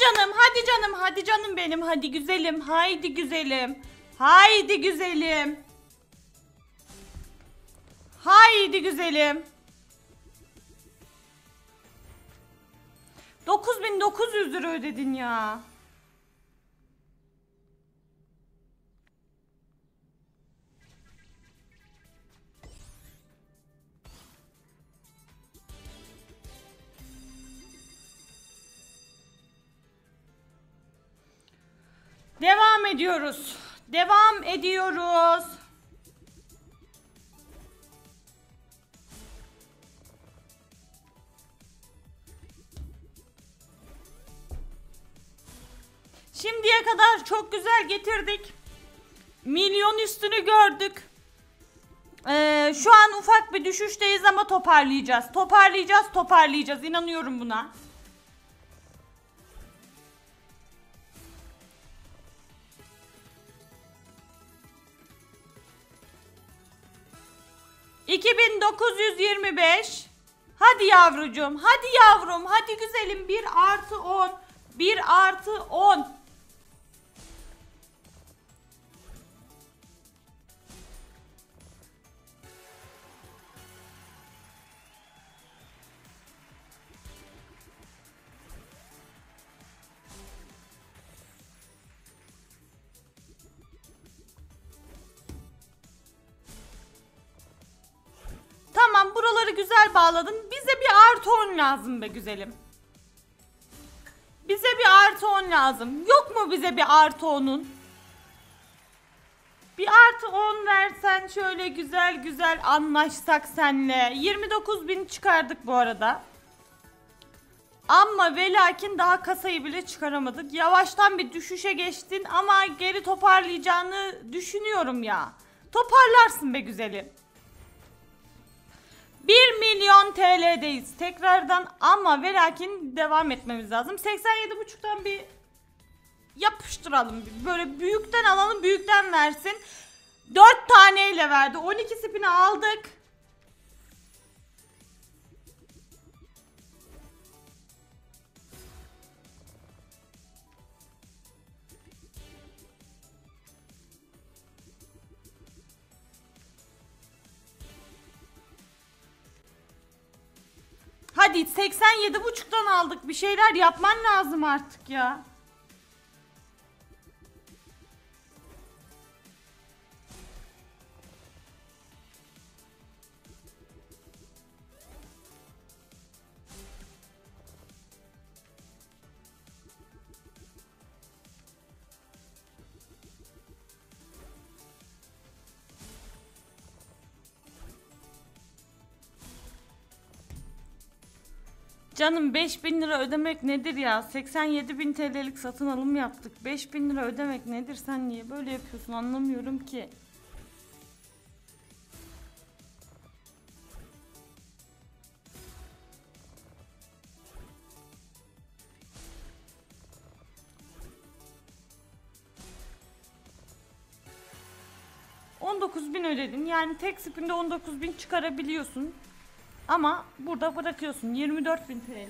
canım, hadi canım, hadi canım benim, hadi güzelim, haydi güzelim. Haydi güzelim. Haydi güzelim. 9.900 lira ödedin ya. Devam ediyoruz. Devam ediyoruz. Şimdiye kadar çok güzel getirdik. Milyon üstünü gördük. Şu an ufak bir düşüşteyiz ama toparlayacağız. Toparlayacağız. İnanıyorum buna. $2.925. Hadi yavrucuğum, hadi yavrum, hadi güzelim. 1+10. 1+10. Tamam, buraları güzel bağladın. Bize bir +10 lazım be güzelim. Bize bir +10 lazım. Yok mu bize bir +10'un? Bir +10 versen şöyle güzel güzel anlaşsak senle. 29.000 çıkardık bu arada. Ama ve lakin daha kasayı bile çıkaramadık. Yavaştan bir düşüşe geçtin ama geri toparlayacağını düşünüyorum ya. Toparlarsın be güzelim. 1.000.000 TL'deyiz tekrardan ama ve lakin devam etmemiz lazım. 87.5'tan bir yapıştıralım. Böyle büyükten alalım, büyükten versin. 4 taneyle verdi. 12 spini aldık. Hadi 87.5'tan aldık. Bir şeyler yapman lazım artık ya. Canım 5.000 lira ödemek nedir ya? 87.000 TL'lik satın alım yaptık. 5.000 lira ödemek nedir? Sen niye böyle yapıyorsun? Anlamıyorum ki. $19.000 ödedin. Yani tek spinde 19.000 çıkarabiliyorsun. Ama burada bırakıyorsun 24.000 TL.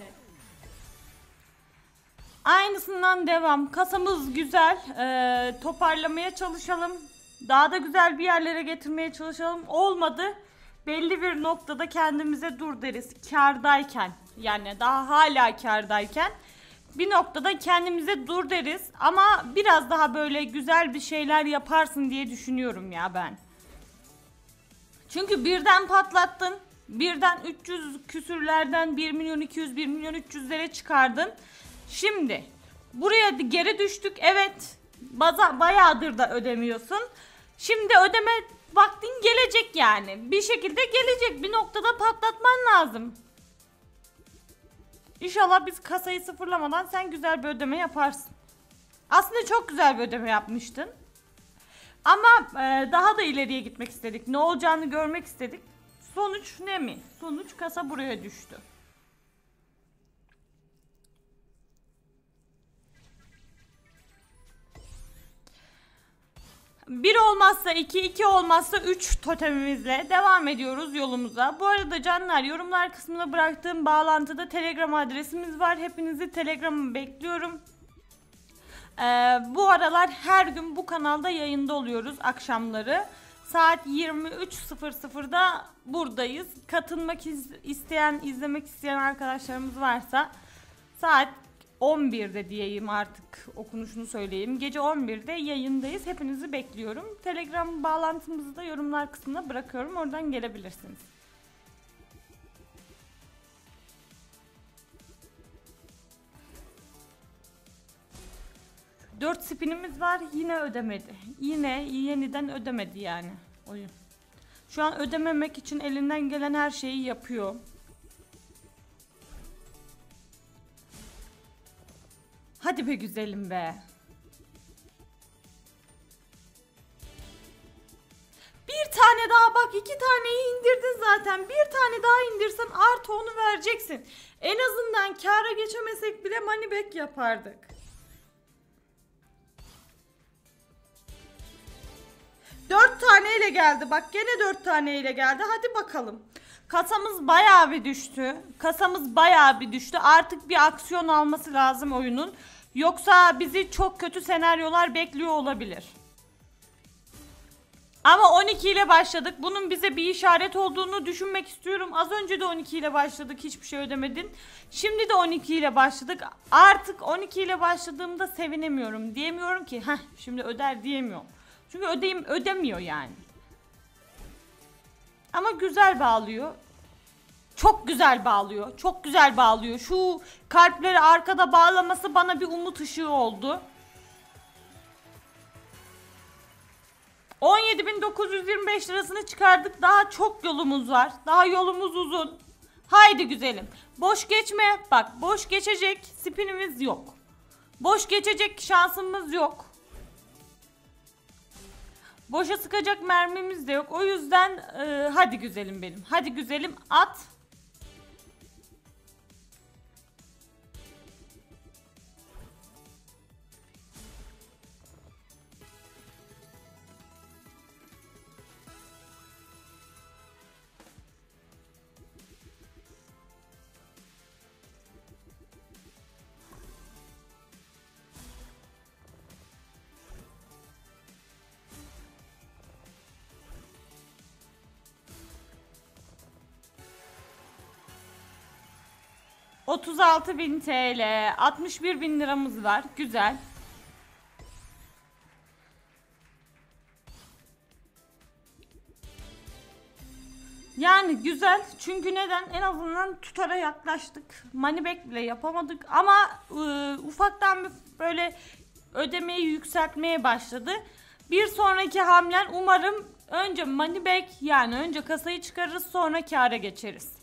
Aynısından devam. Kasamız güzel. Toparlamaya çalışalım. Daha da güzel bir yerlere getirmeye çalışalım. Olmadı. Belli bir noktada kendimize dur deriz. Kârdayken. Yani daha hala kârdayken. Bir noktada kendimize dur deriz. Ama biraz daha böyle güzel bir şeyler yaparsın diye düşünüyorum ya ben. Çünkü birden patlattın. Birden 300 küsürlerden 1.200.000 1.300.000'lere çıkardın. Şimdi buraya geri düştük. Evet. Bayağıdır da ödemiyorsun. Şimdi ödeme vaktin gelecek yani. Bir şekilde gelecek. Bir noktada patlatman lazım. İnşallah biz kasayı sıfırlamadan sen güzel bir ödeme yaparsın. Aslında çok güzel bir ödeme yapmıştın. Ama daha da ileriye gitmek istedik. Ne olacağını görmek istedik. Sonuç ne mi? Sonuç kasa buraya düştü. Bir olmazsa 2, 2 olmazsa 3 totemimizle devam ediyoruz yolumuza. Bu arada canlar, yorumlar kısmına bıraktığım bağlantıda Telegram adresimiz var. Hepinizi Telegram'a bekliyorum. Bu aralar her gün bu kanalda yayında oluyoruz akşamları. Saat 23.00'da buradayız. Katılmak isteyen, izlemek isteyen arkadaşlarımız varsa saat 11'de diyeyim, artık okunuşunu söyleyeyim. Gece 11'de yayındayız. Hepinizi bekliyorum. Telegram bağlantımızı da yorumlar kısmına bırakıyorum. Oradan gelebilirsiniz. Dört spinimiz var. Yine ödemedi. Yine yeniden ödemedi yani oyun. Şu an ödememek için elinden gelen her şeyi yapıyor. Hadi be güzelim be. Bir tane daha, bak 2 taneyi indirdin zaten. Bir tane daha indirsen artı onu vereceksin. En azından kâra geçemesek bile money back yapardık. 4 taneyle geldi. Bak gene 4 taneyle geldi. Hadi bakalım. Kasamız bayağı bir düştü. Kasamız bayağı bir düştü. Artık bir aksiyon alması lazım oyunun. Yoksa bizi çok kötü senaryolar bekliyor olabilir. Ama 12 ile başladık. Bunun bize bir işaret olduğunu düşünmek istiyorum. Az önce de 12 ile başladık. Hiçbir şey ödemedin. Şimdi de 12 ile başladık. Artık 12 ile başladığımda sevinemiyorum. Diyemiyorum ki şimdi öder diyemiyorum. Çünkü ödemiyor yani. Ama güzel bağlıyor. Çok güzel bağlıyor. Çok güzel bağlıyor. Şu kalpleri arkada bağlaması bana bir umut ışığı oldu. 17.925 lirasını çıkardık. Daha çok yolumuz var. Daha yolumuz uzun. Haydi güzelim. Boş geçme. Bak boş geçecek spinimiz yok. Boş geçecek şansımız yok. Boşa sıkacak mermimiz de yok. O yüzden hadi güzelim benim. Hadi güzelim at. ...36.000 TL... ...61.000 liramız var. Güzel. Yani güzel. Çünkü neden? En azından tutara yaklaştık. Money back bile yapamadık. Ama ufaktan bir böyle ödemeyi yükseltmeye başladı. Bir sonraki hamlen umarım önce money back, yani önce kasayı çıkarırız, sonra kâra geçeriz.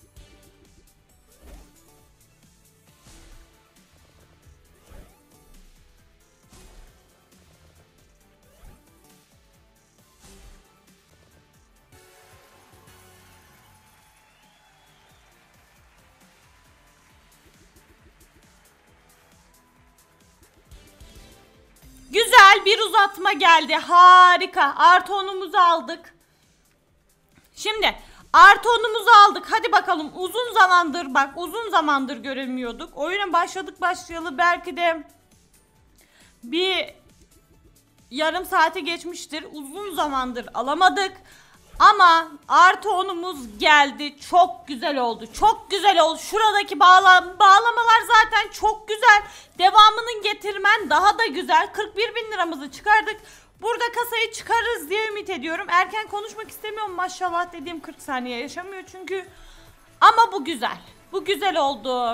Güzel bir uzatma geldi. Harika. Artı 10'umuzu aldık. Şimdi artı 10'umuzu aldık. Hadi bakalım. Uzun zamandır göremiyorduk. Oyuna başlayalı belki de bir yarım saate geçmiştir. Uzun zamandır alamadık. Ama artı 10'umuz geldi. Çok güzel oldu. Çok güzel oldu. Şuradaki bağlamalar zaten çok güzel. Devamını getirmen daha da güzel. 41.000 liramızı çıkardık. Burada kasayı çıkarırız diye ümit ediyorum. Erken konuşmak istemiyorum. Maşallah dediğim 40 saniye yaşamıyor çünkü. Ama bu güzel. Bu güzel oldu.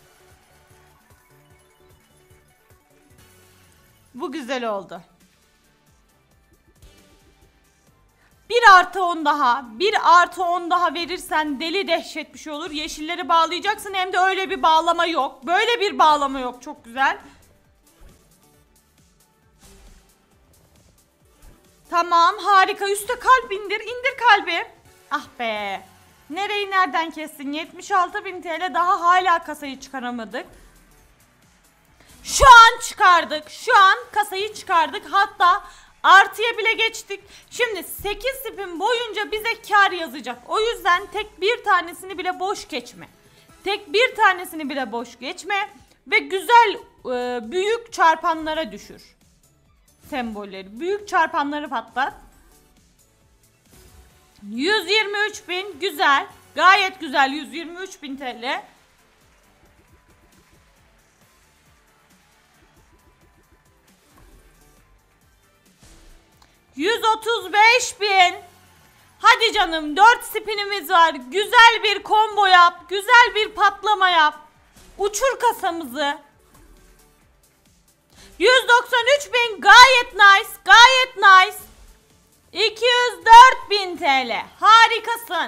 Bu güzel oldu. Bir artı 10 daha. Bir artı 10 daha verirsen deli dehşet bir şey olur. Yeşilleri bağlayacaksın, hem de öyle bir bağlama yok. Böyle bir bağlama yok. Çok güzel. Tamam, harika. Üste kalp indir. İndir kalbi. Ah be. Nereyi nereden kestin? 76.000 TL, daha hala kasayı çıkaramadık. Şu an çıkardık. Şu an kasayı çıkardık. Hatta artıya bile geçtik. Şimdi 8 spin boyunca bize kar yazacak. O yüzden tek bir tanesini bile boş geçme. Tek bir tanesini bile boş geçme. Ve güzel büyük çarpanlara düşür. Sembolleri. Büyük çarpanları patlat. 123.000 güzel. Gayet güzel 123.000 TL. ...135.000. Hadi canım 4 spinimiz var. Güzel bir combo yap. Güzel bir patlama yap. Uçur kasamızı. 193.000 gayet nice. Gayet nice. 204.000 TL. Harikasın.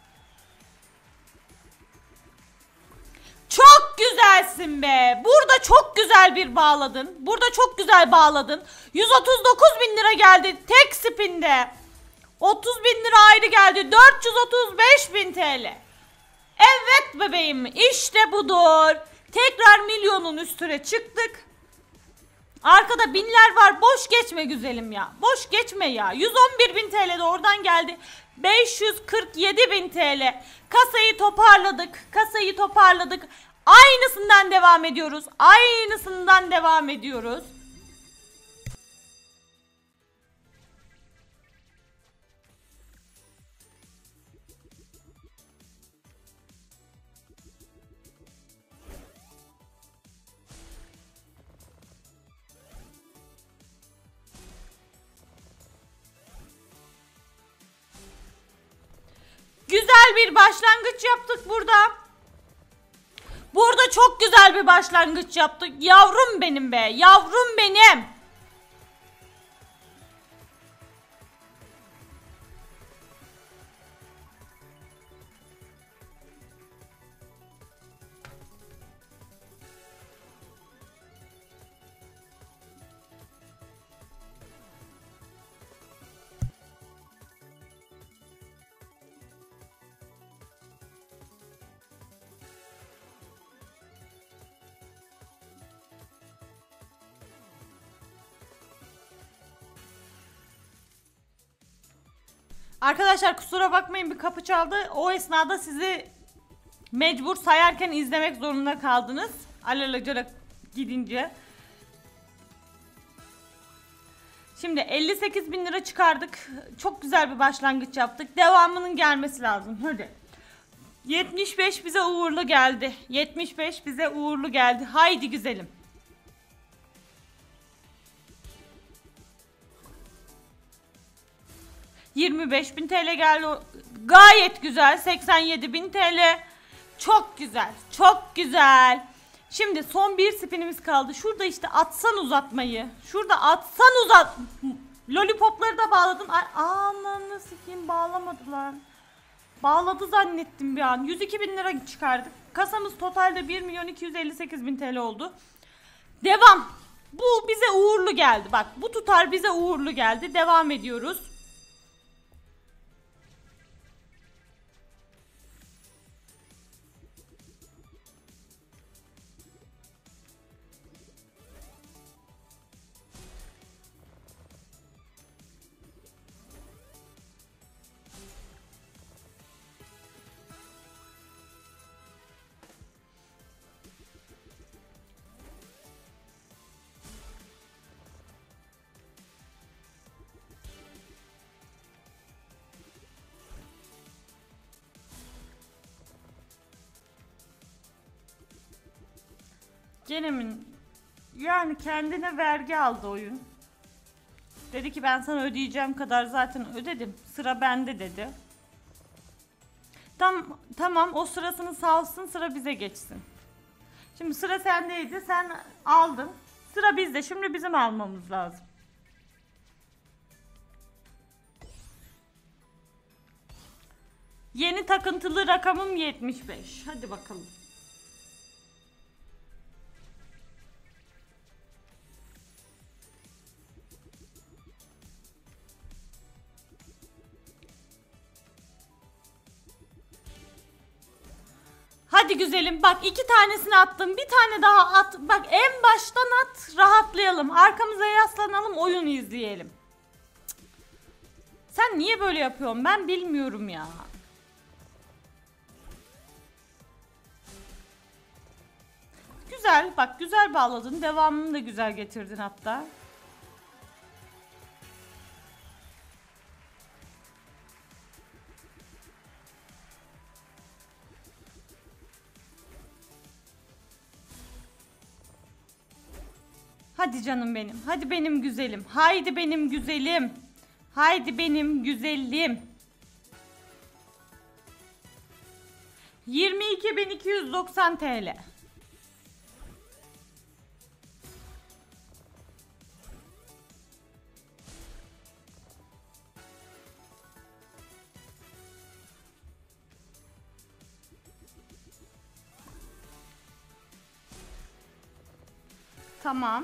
Çok güzelsin be. Burada çok güzel bir bağladın. Burada çok güzel bağladın. 139.000 lira geldi tek spinde. 30.000 lira ayrı geldi. 435.000 TL. Evet bebeğim, işte budur. Tekrar milyonun üstüne çıktık. Arkada binler var. Boş geçme güzelim ya. Boş geçme ya. 111.000 TL de oradan geldi. 547.000 TL. Kasayı toparladık. Kasayı toparladık. Aynısından devam ediyoruz. Aynısından devam ediyoruz. Güzel bir başlangıç yaptık burada. Burada çok güzel bir başlangıç yaptık. Yavrum benim be. Yavrum benim. Arkadaşlar kusura bakmayın, bir kapı çaldı. O esnada sizi mecbur sayarken izlemek zorunda kaldınız. Alelacele gidince. Şimdi 58.000 lira çıkardık. Çok güzel bir başlangıç yaptık. Devamının gelmesi lazım. Hadi. 75 bize uğurlu geldi. 75 bize uğurlu geldi. Haydi güzelim. ...25.000 TL geldi. Gayet güzel. 87.000 TL. Çok güzel. Çok güzel. Şimdi son bir spinimiz kaldı. Şurada işte atsan uzatmayı. Şurada atsan uzat. Lollipopları da bağladın. Ay, ananı sikeyim, bağlamadılar. Bağladı zannettim bir an. 102.000 lira çıkardık. Kasamız totalde 1.258.000 TL oldu. Devam. Bu bize uğurlu geldi. Bak, bu tutar bize uğurlu geldi. Devam ediyoruz. Genemin yani kendine vergi aldı oyun. Dedi ki ben sana ödeyeceğim kadar zaten ödedim. Sıra bende dedi. Tamam, o sırasını salsın, sıra bize geçsin. Şimdi sıra sendeydi, sen aldın. Sıra bizde, şimdi bizim almamız lazım. Yeni takıntılı rakamım 75. Hadi bakalım. Hadi güzelim, bak 2 tanesini attım, bir tane daha at. Bak en baştan at, rahatlayalım, arkamıza yaslanalım, oyun izleyelim. Sen niye böyle yapıyorsun, ben bilmiyorum ya. Güzel, bak güzel bağladın. Devamını da güzel getirdin hatta. Hadi canım benim. Hadi benim güzelim. Haydi benim güzelim. Haydi benim güzelim. 22.290 TL. Tamam.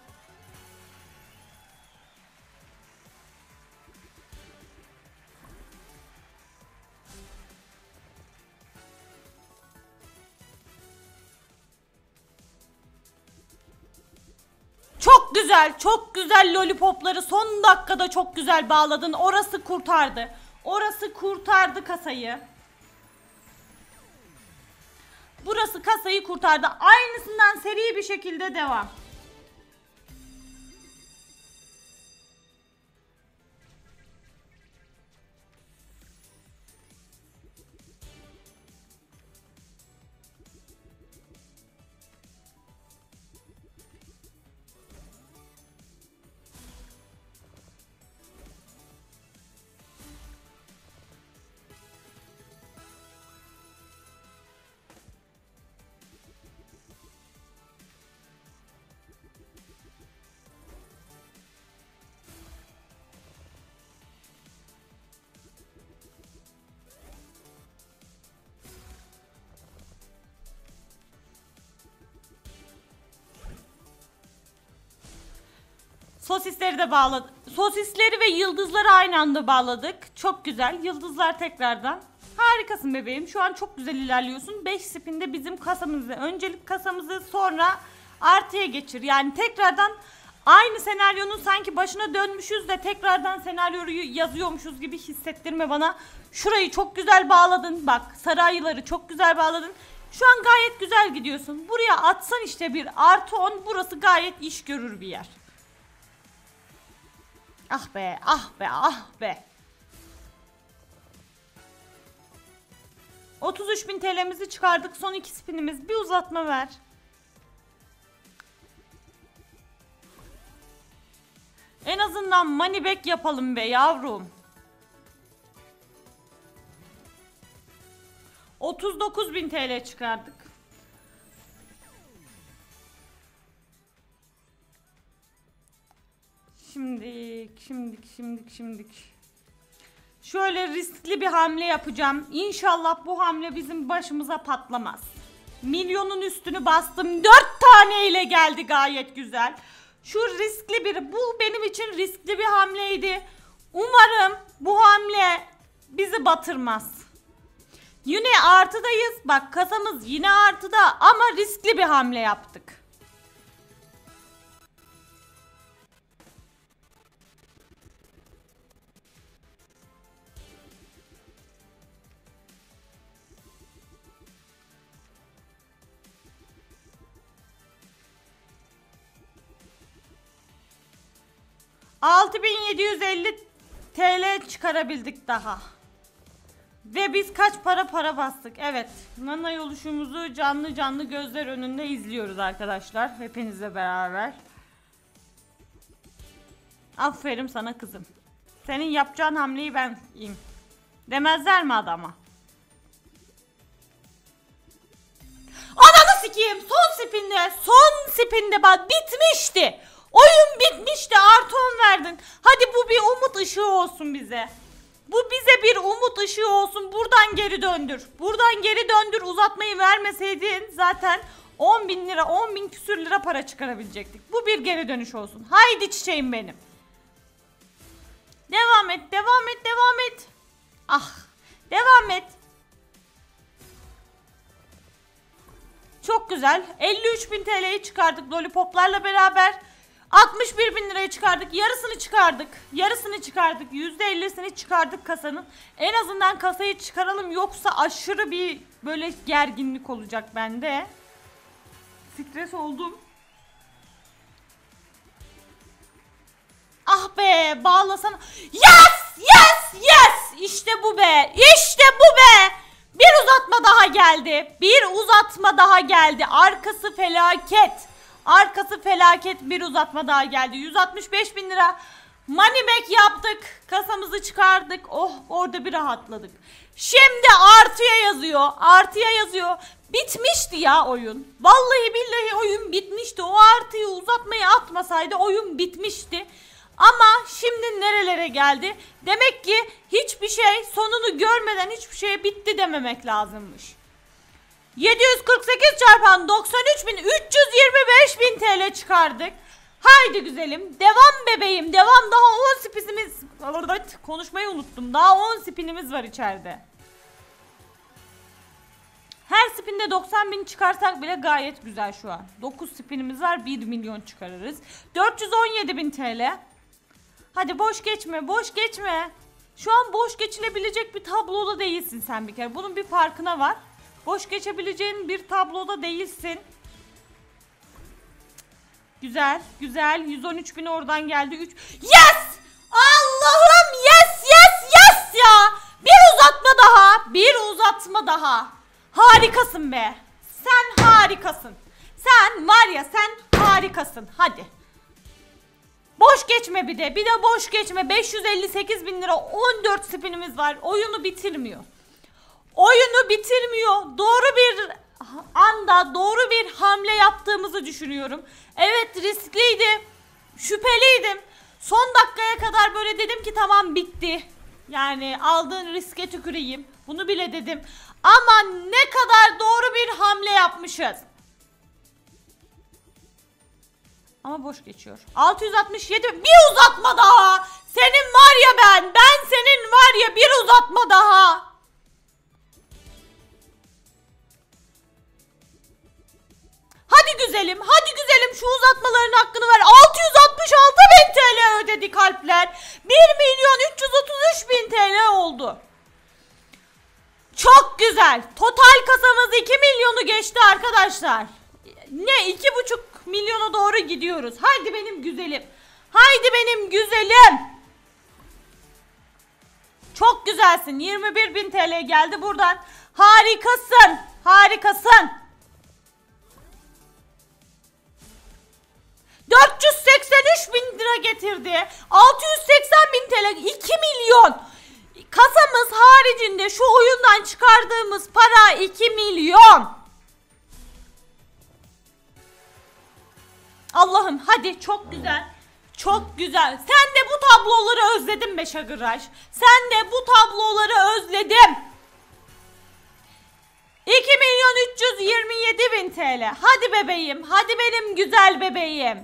Çok güzel, çok güzel lollipopları son dakikada çok güzel bağladın. Orası kurtardı. Orası kurtardı kasayı. Burası kasayı kurtardı. Aynısından seri bir şekilde devam. Sosisleri de bağladık. Sosisleri ve yıldızları aynı anda bağladık. Çok güzel. Yıldızlar tekrardan. Harikasın bebeğim. Şu an çok güzel ilerliyorsun. 5 spinde bizim kasamızı, öncelik kasamızı sonra artıya geçir. Yani tekrardan aynı senaryonun sanki başına dönmüşüz de tekrardan senaryoyu yazıyormuşuz gibi hissettirme bana. Şurayı çok güzel bağladın. Bak sarı ayıları çok güzel bağladın. Şu an gayet güzel gidiyorsun. Buraya atsan işte bir +10, burası gayet iş görür bir yer. Ah be, ah be, ah be. 33.000 TL'mizi çıkardık. Son 2 spinimiz. Bir uzatma ver. En azından money back yapalım be yavrum. 39.000 TL çıkardık. Şimdilik. Şöyle riskli bir hamle yapacağım. İnşallah bu hamle bizim başımıza patlamaz. Milyonun üstünü bastım. 4 tane ile geldi gayet güzel. Şu riskli bir, bu benim için riskli bir hamleydi. Umarım bu hamle bizi batırmaz. Yine artıdayız. Bak kasamız yine artıda ama riskli bir hamle yaptık. ...6.750 TL çıkarabildik daha. Ve biz kaç para bastık. Evet. Nana oluşumuzu canlı gözler önünde izliyoruz arkadaşlar. Hepinizle beraber. Aferin sana kızım. Senin yapacağın hamleyi ben yapayım. Demezler mi adama? Ananı sikeyim. Son spinde bak bitmişti. Oyun bitmişti. +10 verdin. Hadi bu bir umut ışığı olsun bize. Bu bize bir umut ışığı olsun. Buradan geri döndür. Buradan geri döndür. Uzatmayı vermeseydin zaten 10.000 lira, 10.000 küsür lira para çıkarabilecektik. Bu bir geri dönüş olsun. Haydi çiçeğim benim. Devam et. Ah. Devam et. Çok güzel. 53.000 TL'yi çıkardık lollipoplarla beraber. 61.000 lirayı çıkardık. Yarısını çıkardık. %50'sini çıkardık kasanın. En azından kasayı çıkaralım. Yoksa aşırı bir böyle gerginlik olacak bende. Stres oldum. Ah be, bağlasana. Yes! Yes! Yes! İşte bu be. İşte bu be. Bir uzatma daha geldi. Bir uzatma daha geldi. Arkası felaket. Arkası felaket, bir uzatma daha geldi. 165.000 lira. Money back yaptık. Kasamızı çıkardık. Oh, orada bir rahatladık. Şimdi artıya yazıyor. Artıya yazıyor. Bitmişti ya oyun. Vallahi billahi oyun bitmişti. O artıyı uzatmayı atmasaydı oyun bitmişti. Ama şimdi nerelere geldi? Demek ki hiçbir şey sonunu görmeden hiçbir şeye bitti dememek lazımmış. 748 çarpan 93.325.000 TL çıkardık. Haydi güzelim. Devam bebeğim. Devam. Daha 10 spinimiz. Konuşmayı unuttum. Daha 10 spinimiz var içeride. Her spinde 90.000 çıkarsak bile gayet güzel şu an. 9 spinimiz var. 1 milyon çıkarırız. 417.000 TL. Hadi boş geçme. Boş geçme. Şu an boş geçilebilecek bir tabloda değilsin sen bir kere. Bunun bir farkına var. Boş geçebileceğin bir tabloda değilsin. Güzel, güzel. 113.000 oradan geldi. 3. Yes! Allah'ım, yes, yes, yes ya. Bir uzatma daha. Bir uzatma daha. Harikasın be. Sen harikasın. Sen var ya, sen harikasın. Hadi. Boş geçme bir de. Bir de boş geçme. 558.000 lira. 14 spinimiz var. Oyunu bitirmiyor. Oyunu bitirmiyor. Doğru bir anda doğru bir hamle yaptığımızı düşünüyorum. Evet, riskliydi. Şüpheliydim. Son dakikaya kadar böyle dedim ki tamam, bitti. Yani aldığın riske tüküreyim. Bunu bile dedim. Ama ne kadar doğru bir hamle yapmışız. Ama boş geçiyor. 667. Bir uzatma daha. Senin var ya ben senin var ya, bir uzatma daha. Hadi güzelim, hadi güzelim, şu uzatmaların hakkını ver. 666.000 TL ödedi kalpler. 1.333.000 TL oldu. Çok güzel. Total kasamız 2 milyonu geçti arkadaşlar. Ne, 2,5 milyona doğru gidiyoruz. Haydi benim güzelim. Haydi benim güzelim. Çok güzelsin. 21.000 TL geldi buradan. Harikasın. Harikasın. 483.000 lira getirdi. 680.000 TL. 2 milyon. Kasamız haricinde şu oyundan çıkardığımız para 2 milyon. Allah'ım hadi, çok güzel. Çok güzel. Sen de bu tabloları özledin be Şagıraj. Sen de bu tabloları özledim. 2.327.000 TL. Hadi bebeğim. Hadi benim güzel bebeğim.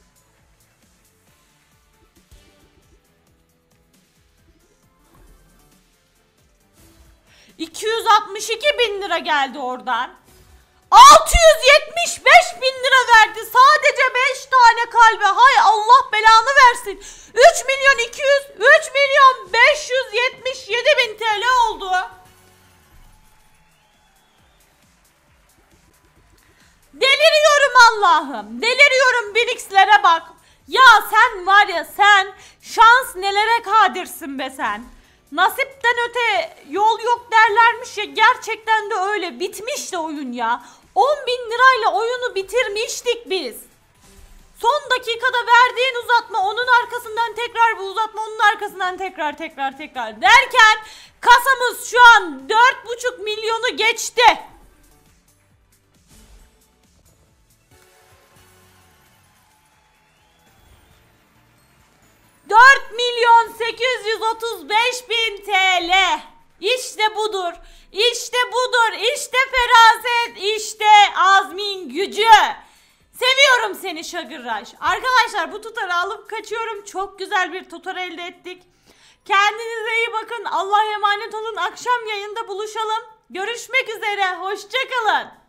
...262.000 lira geldi oradan. 675.000 lira verdi. Sadece 5 tane kalbe. Hay Allah belanı versin. 3.577.000 TL oldu. Deliriyorum Allah'ım. Deliriyorum, 1x'lere bak. Ya sen var ya, sen şans nelere kadirsin be sen. Nasipten öte yol yok derlermiş ya, gerçekten de öyle. Bitmişti oyun ya. 10.000 lirayla oyunu bitirmiştik biz. Son dakikada verdiğin uzatma, onun arkasından tekrar bu uzatma, onun arkasından tekrar derken kasamız şu an 4,5 milyonu geçti. ...4.835.000 TL. İşte budur. İşte budur. İşte feraset. İşte azmin gücü. Seviyorum seni Şagıraj. Arkadaşlar, bu tutarı alıp kaçıyorum. Çok güzel bir tutar elde ettik. Kendinize iyi bakın. Allah'a emanet olun. Akşam yayında buluşalım. Görüşmek üzere. Hoşça kalın.